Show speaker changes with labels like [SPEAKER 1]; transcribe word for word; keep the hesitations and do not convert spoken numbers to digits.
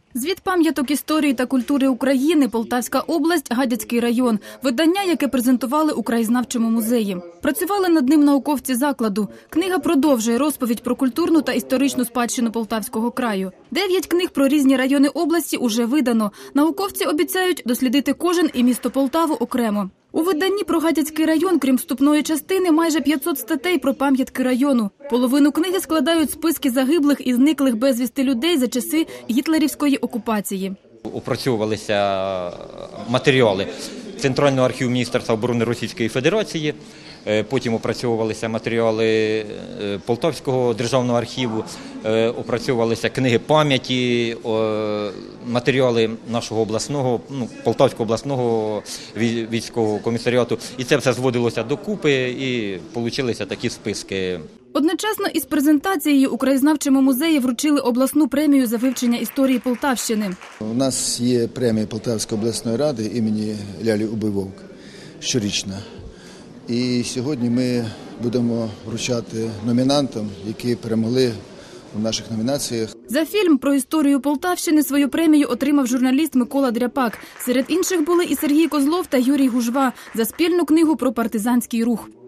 [SPEAKER 1] Звіт пам'яток історії та культури України, Полтавська область, Гадяцький район. Видання, яке презентували у краєзнавчому музеї. Працювали над ним науковці закладу. Книга продовжує розповідь про культурну та історичну спадщину Полтавського краю. Дев'ять книг про різні райони області уже видано. Науковці обіцяють дослідити кожен і місто Полтаву окремо. У виданні про Гадяцький район, крім вступної частини, майже п'ятсот статей про пам'ятки району. Половину книги складають списки загиблих і зниклих безвісти людей за часи гітлерівської окупації.
[SPEAKER 2] Опрацьовувалися матеріали Центрального архіву Міністерства оборони Російської Федерації, потім опрацьовувалися матеріали Полтавського державного архіву, опрацьовувалися книги пам'яті, матеріали нашого обласного, ну, Полтавського обласного військового комісаріату. І це все зводилося докупи і получилися такі списки.
[SPEAKER 1] Одночасно із презентацією у краєзнавчому музеї вручили обласну премію за вивчення історії Полтавщини.
[SPEAKER 3] У нас є премія Полтавської обласної ради імені Лялі Убивовк щорічна. І сьогодні ми будемо вручати номінантам, які перемогли у наших номінаціях.
[SPEAKER 1] За фільм про історію Полтавщини свою премію отримав журналіст Микола Дряпак. Серед інших були і Сергій Козлов та Юрій Гужва за спільну книгу про партизанський рух.